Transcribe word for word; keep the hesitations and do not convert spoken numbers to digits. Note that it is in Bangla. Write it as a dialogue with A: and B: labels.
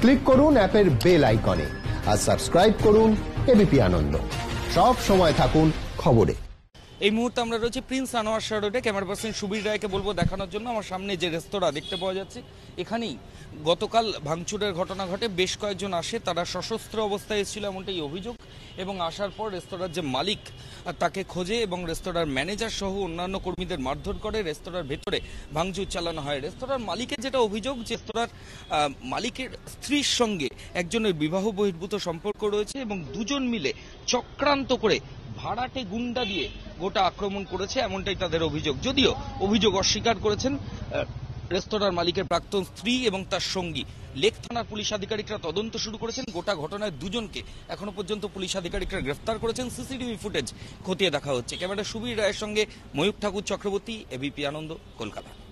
A: ক্লিক করুন অ্যাপের বেল আইকনে আর সাবস্ক্রাইব করুন এবিপি আনন্দ। সব সময় থাকুন খবরে।
B: এই মুহূর্তে আমরা রয়েছে প্রিন্স আনোয়ার শাহ রোডে। ক্যামেরা পার্সন সুবীর রায়কে বলবো দেখানোর জন্য। আমার সামনে যে রেস্তোরাঁ দেখতে পাওয়া যাচ্ছে, এখানেই গতকাল ভাঙচুরের ঘটনা ঘটে। বেশ কয়েকজন আসে, তারা সশস্ত্র অবস্থায় এসেছিল এমনটাই অভিযোগ, এবং আসার পর রেস্তোরাঁর যে মালিক তাকে খোঁজে এবং রেস্তোরাঁর ম্যানেজার সহ অন্যান্য কর্মীদের মারধর করে। রেস্তোরাঁর ভেতরে ভাঙচুর চালানো হয়। রেস্তোরাঁর মালিকের যেটা অভিযোগ, যে রেস্তোরাঁর মালিকের স্ত্রীর সঙ্গে একজনের বিবাহ বহির্ভূত সম্পর্ক রয়েছে এবং দুজন মিলে চক্রান্ত করে ভাড়াটে গুন্ডা দিয়ে গোটা আক্রমণ করেছে, এমনটাই তাদের অভিযোগ। যদিও অভিযোগ অস্বীকার করেছেন রেস্তোরাঁর মালিকের প্রাক্তন স্ত্রী এবং তার সঙ্গী। লেক থানার পুলিশ আধিকারিকরা তদন্ত শুরু করেছেন। গোটা ঘটনায় দুজনকে এখনো পর্যন্ত পুলিশ আধিকারিকরা গ্রেফতার করেছেন। সিসিটিভি ফুটেজ খতিয়ে দেখা হচ্ছে। ক্যামেরা সুবীর রায়ের সঙ্গে ময়ূর ঠাকুর চক্রবর্তী, এবিপি আনন্দ, কলকাতা।